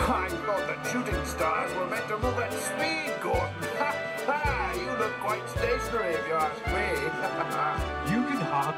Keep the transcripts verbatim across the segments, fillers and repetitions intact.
I thought that shooting stars were meant to move at speed, Gordon. Ha ha! You look quite stationary if you ask me. You can hop.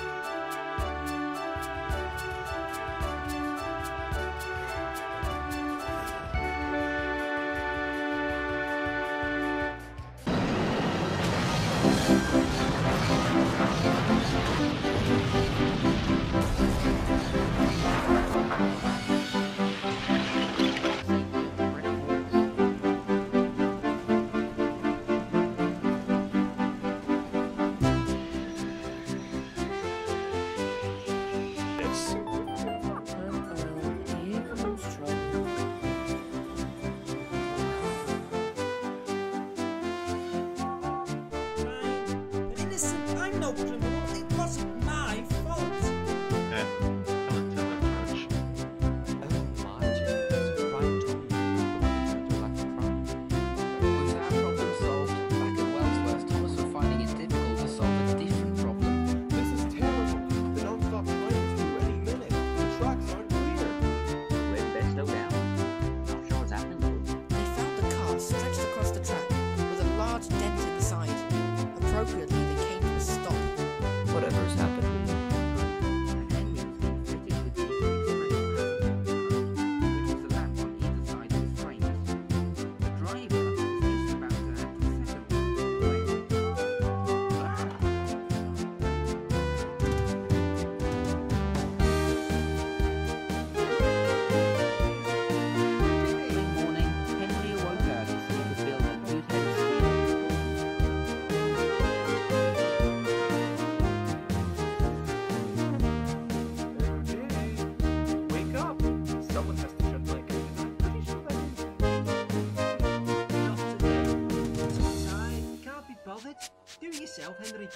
Do it yourself, Henry.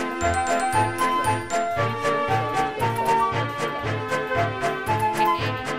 Hey,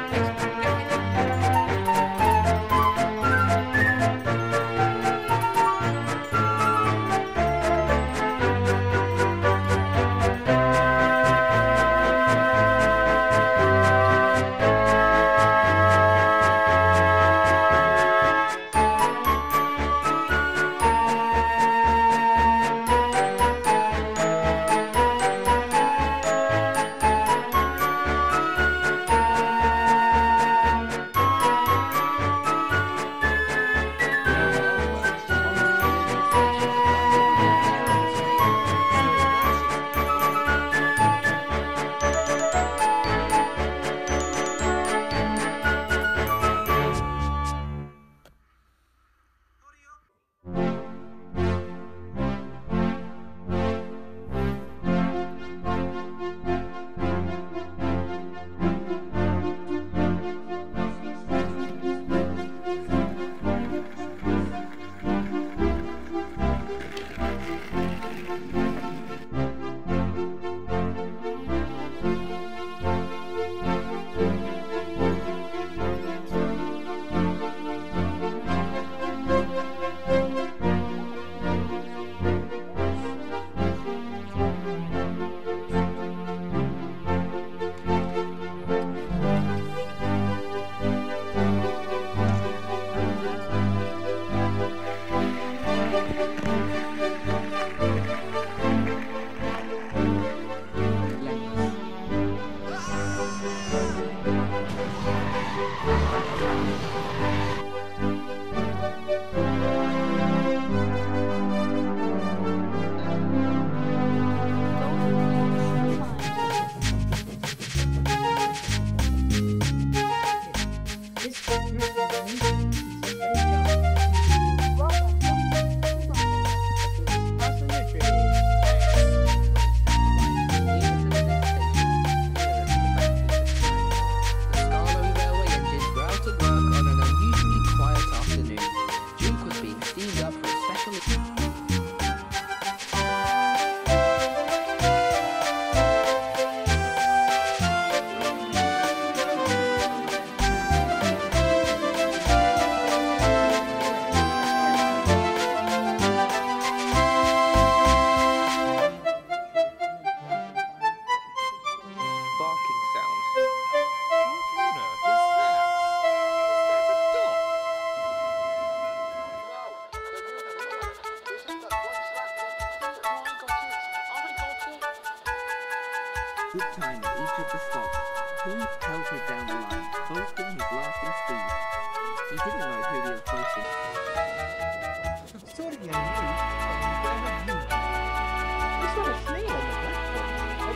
good time at each of the stops. He pelted down the line, boasting his lasting speed. He didn't know who he was boasting. Sorry, young lady, whatever you. It's not a snail on the platform.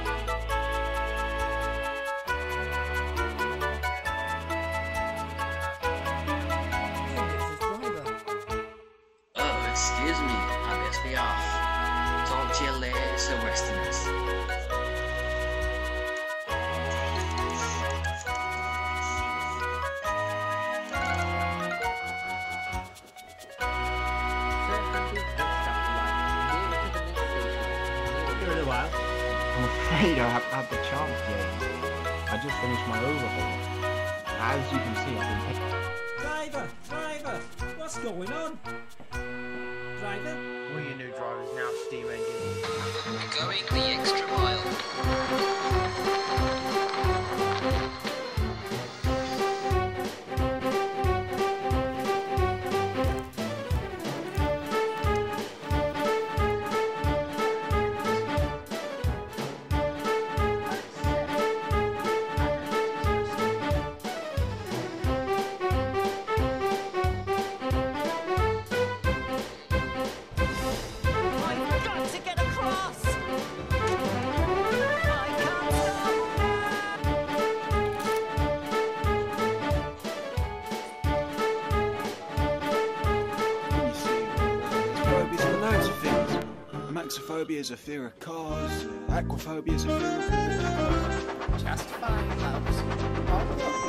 Oh, excuse me, I best be off. Talk to you later, Westerners. I'm afraid I haven't had the chance yet. I just finished my overhaul. As you can see, I've been taking... Driver! Driver! What's going on? Driver? All your new drivers now steam engine. Going the extra mile. Amaxophobia is a fear of cars, aquaphobia is a fear of water. Just fine, loves.